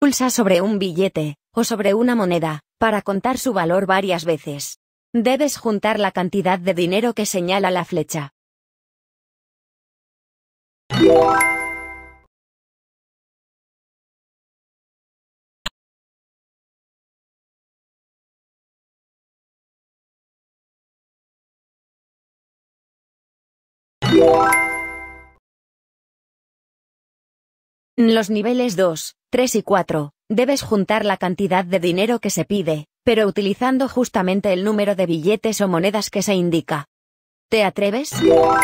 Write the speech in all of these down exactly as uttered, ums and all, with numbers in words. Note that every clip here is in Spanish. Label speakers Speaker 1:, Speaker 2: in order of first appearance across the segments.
Speaker 1: Pulsa sobre un billete, o sobre una moneda, para contar su valor varias veces. Debes juntar la cantidad de dinero que señala la flecha. En los niveles dos, tres y cuatro, debes juntar la cantidad de dinero que se pide, pero utilizando justamente el número de billetes o monedas que se indica. ¿Te atreves?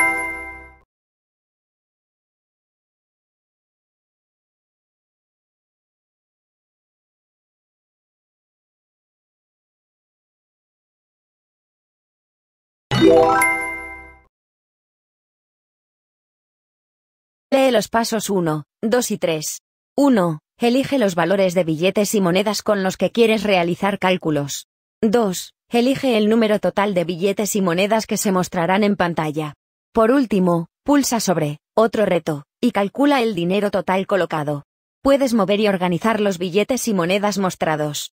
Speaker 1: Lee los pasos uno, dos y tres. uno. Elige los valores de billetes y monedas con los que quieres realizar cálculos. dos. Elige el número total de billetes y monedas que se mostrarán en pantalla. Por último, pulsa sobre Otro reto, y calcula el dinero total colocado. Puedes mover y organizar los billetes y monedas mostrados.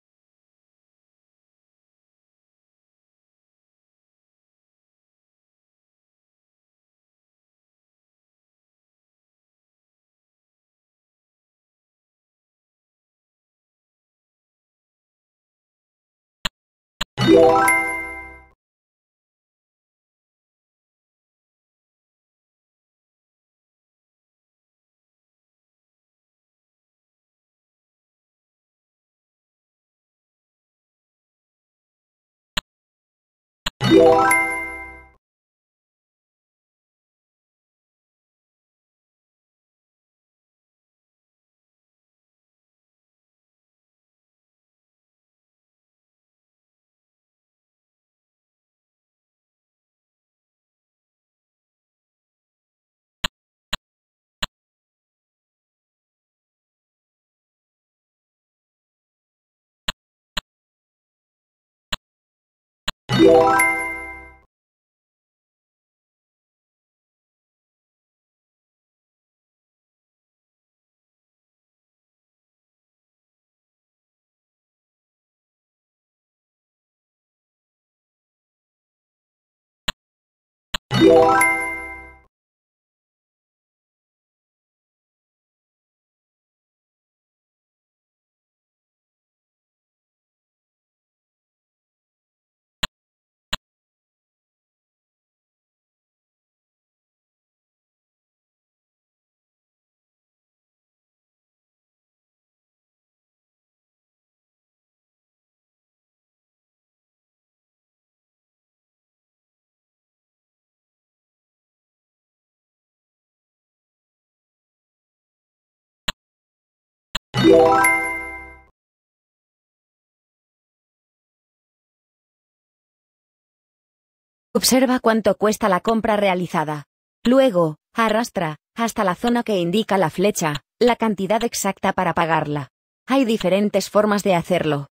Speaker 1: Observa cuánto cuesta la compra realizada. Luego, arrastra, hasta la zona que indica la flecha, la cantidad exacta para pagarla. Hay diferentes formas de hacerlo.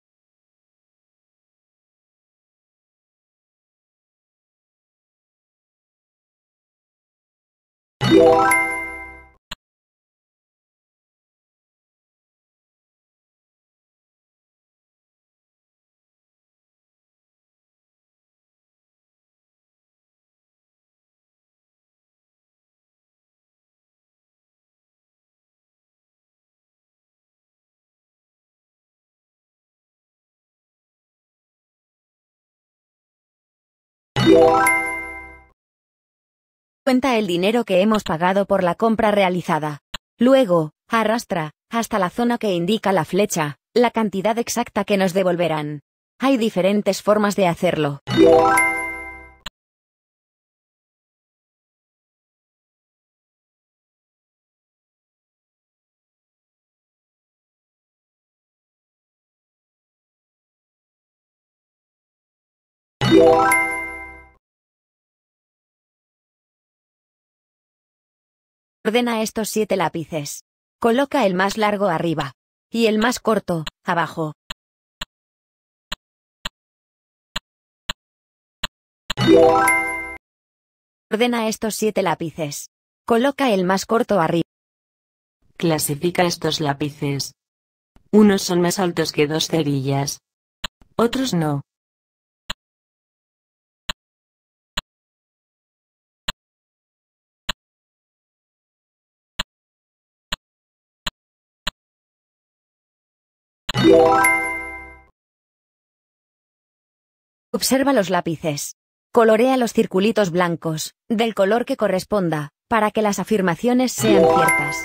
Speaker 1: Cuenta el dinero que hemos pagado por la compra realizada. Luego, arrastra, hasta la zona que indica la flecha, la cantidad exacta que nos devolverán. Hay diferentes formas de hacerlo. Ordena estos siete lápices. Coloca el más largo arriba. Y el más corto, abajo. Ordena estos siete lápices. Coloca el más corto arriba.
Speaker 2: Clasifica estos lápices. Unos son más altos que dos cerillas. Otros no.
Speaker 1: Observa los lápices. Colorea los circulitos blancos, del color que corresponda, para que las afirmaciones sean ciertas.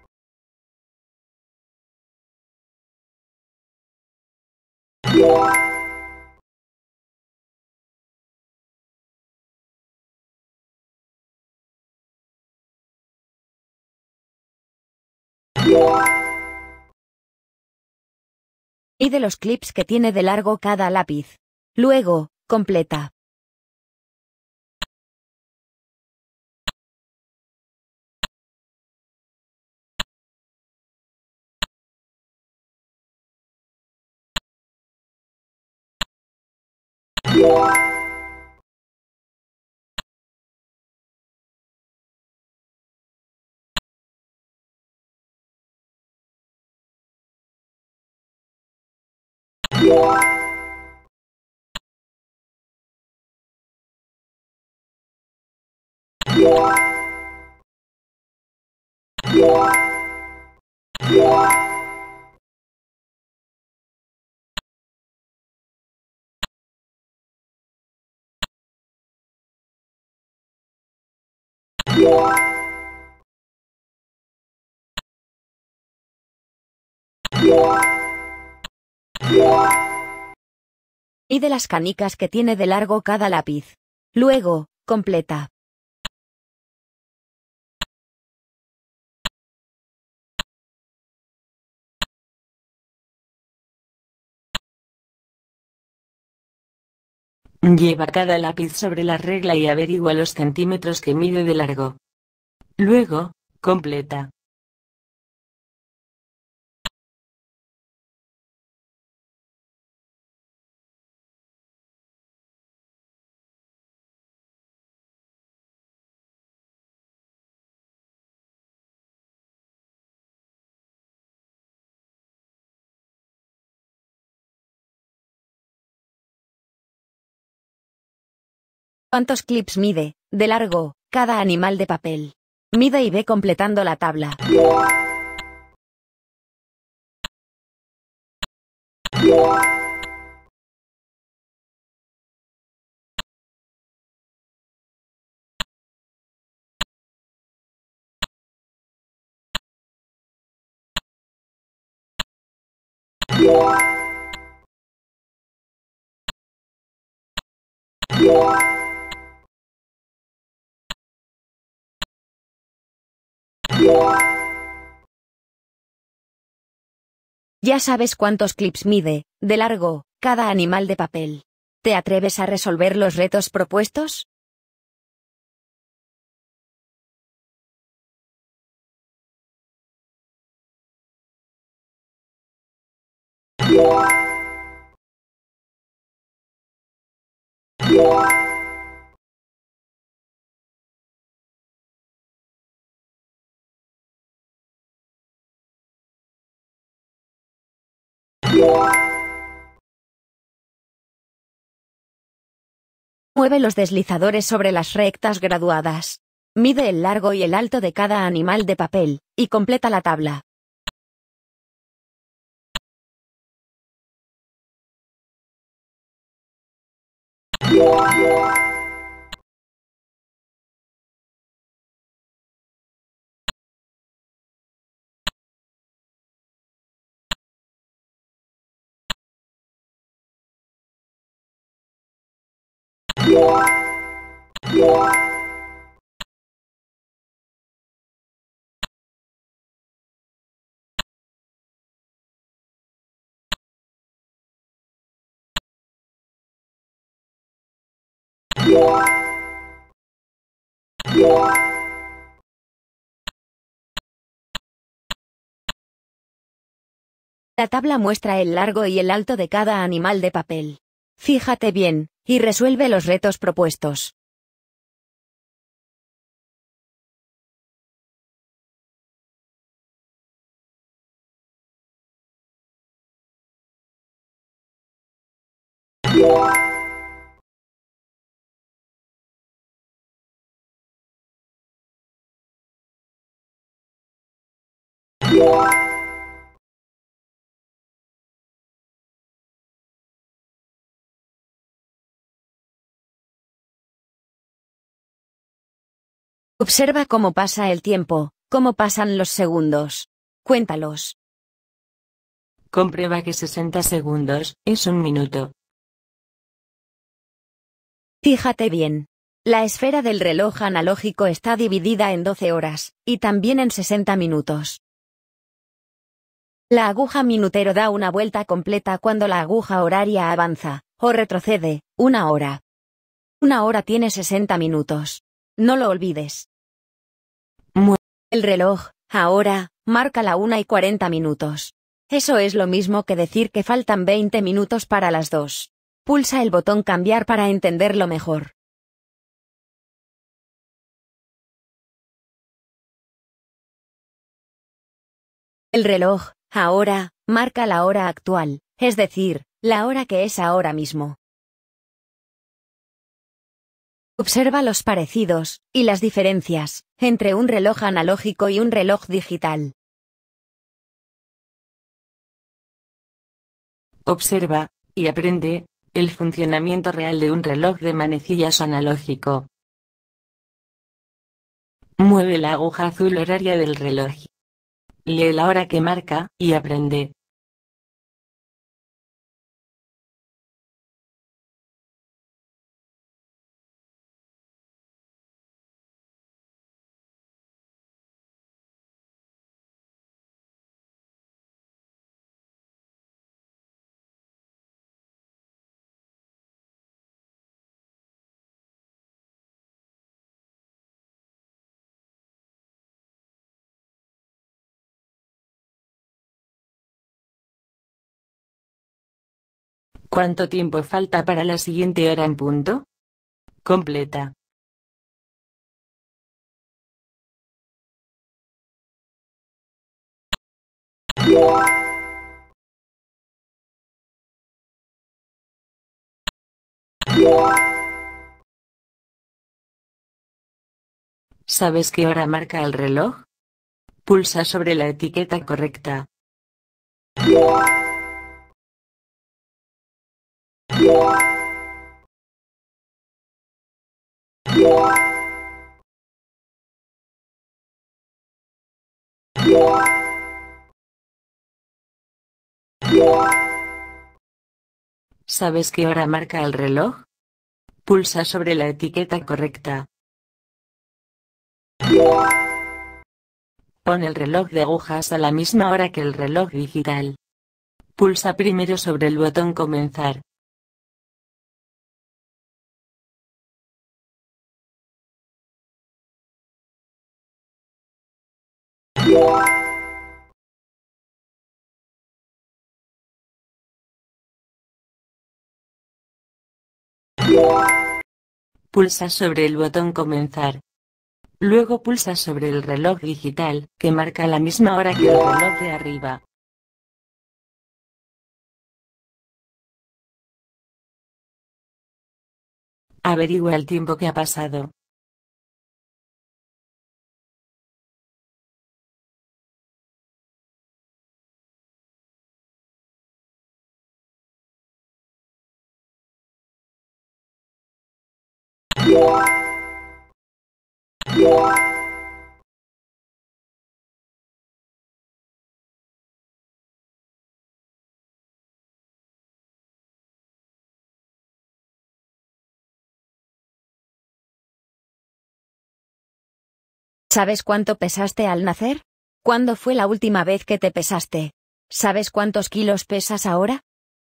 Speaker 1: Mide los clips que tiene de largo cada lápiz. Luego, completa. Mide las canicas que tiene de largo cada lápiz. Luego, completa.
Speaker 2: Lleva cada lápiz sobre la regla y averigua los centímetros que mide de largo. Luego, completa.
Speaker 1: ¿Cuántos clips mide, de largo, cada animal de papel? Mide y ve completando la tabla. Ya sabes cuántos clips mide, de largo, cada animal de papel. ¿Te atreves a resolver los retos propuestos? Mueve los deslizadores sobre las rectas graduadas. Mide el largo y el alto de cada animal de papel, y completa la tabla. La tabla muestra el largo y el alto de cada animal de papel. Fíjate bien, y resuelve los retos propuestos. Observa cómo pasa el tiempo, cómo pasan los segundos. Cuéntalos.
Speaker 2: Comprueba que sesenta segundos es un minuto.
Speaker 1: Fíjate bien. La esfera del reloj analógico está dividida en doce horas, y también en sesenta minutos. La aguja minutero da una vuelta completa cuando la aguja horaria avanza, o retrocede, una hora. Una hora tiene sesenta minutos. No lo olvides.
Speaker 2: Mu-
Speaker 1: El reloj, ahora, marca la una y cuarenta minutos. Eso es lo mismo que decir que faltan veinte minutos para las dos. Pulsa el botón cambiar para entenderlo mejor. El reloj, ahora, marca la hora actual, es decir, la hora que es ahora mismo. Observa los parecidos, y las diferencias, entre un reloj analógico y un reloj digital.
Speaker 2: Observa, y aprende, el funcionamiento real de un reloj de manecillas analógico. Mueve la aguja azul horaria del reloj. Lee la hora que marca, y aprende. ¿Cuánto tiempo falta para la siguiente hora en punto? Completa. ¿Sabes qué hora marca el reloj? Pulsa sobre la etiqueta correcta. ¿Sabes qué hora marca el reloj? Pulsa sobre la etiqueta correcta. Pon el reloj de agujas a la misma hora que el reloj digital. Pulsa primero sobre el botón comenzar. Pulsa sobre el botón comenzar. Luego pulsa sobre el reloj digital, que marca la misma hora que el reloj de arriba. Averigua el tiempo que ha pasado.
Speaker 1: ¿Sabes cuánto pesaste al nacer? ¿Cuándo fue la última vez que te pesaste? ¿Sabes cuántos kilos pesas ahora?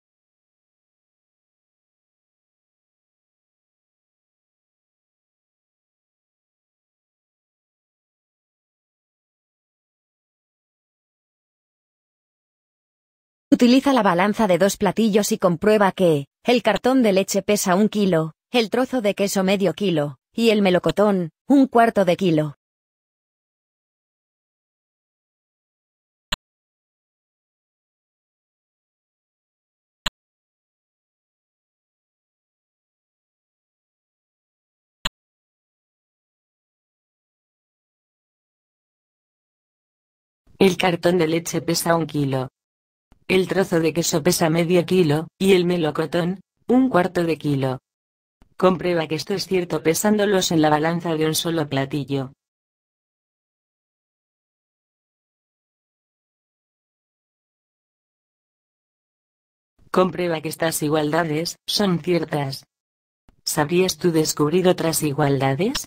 Speaker 1: Utiliza la balanza de dos platillos y comprueba que, el cartón de leche pesa un kilo, el trozo de queso medio kilo, y el melocotón, un cuarto de kilo.
Speaker 2: El cartón de leche pesa un kilo. El trozo de queso pesa medio kilo, y el melocotón, un cuarto de kilo. Comprueba que esto es cierto pesándolos en la balanza de un solo platillo. Comprueba que estas igualdades son ciertas. ¿Sabrías tú descubrir otras igualdades?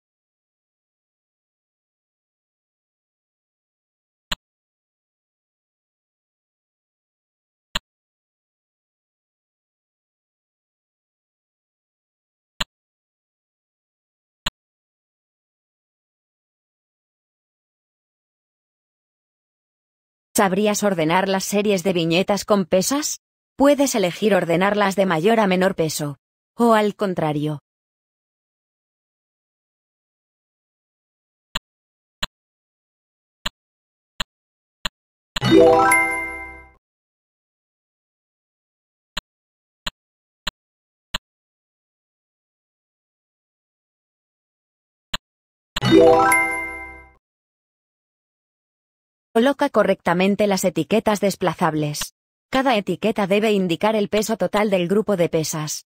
Speaker 1: ¿Sabrías ordenar las series de viñetas con pesas? Puedes elegir ordenarlas de mayor a menor peso. O al contrario. Coloca correctamente las etiquetas desplazables. Cada etiqueta debe indicar el peso total del grupo de pesas.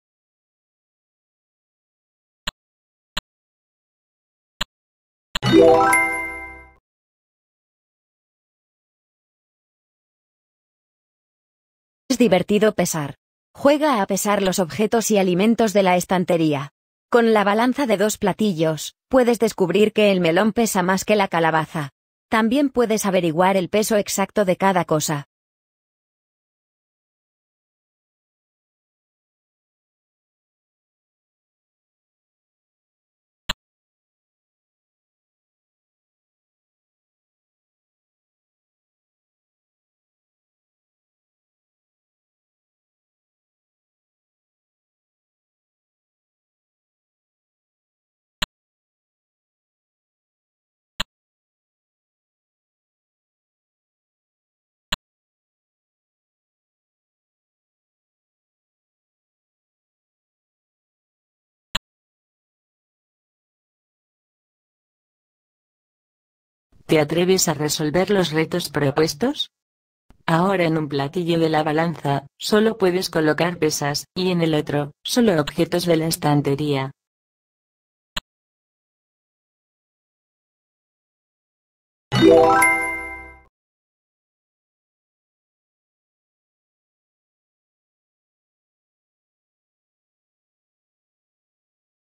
Speaker 1: Es divertido pesar. Juega a pesar los objetos y alimentos de la estantería. Con la balanza de dos platillos, puedes descubrir que el melón pesa más que la calabaza. También puedes averiguar el peso exacto de cada cosa.
Speaker 2: ¿Te atreves a resolver los retos propuestos? Ahora en un platillo de la balanza, solo puedes colocar pesas, y en el otro, solo objetos de la estantería.
Speaker 1: ¡Gracias!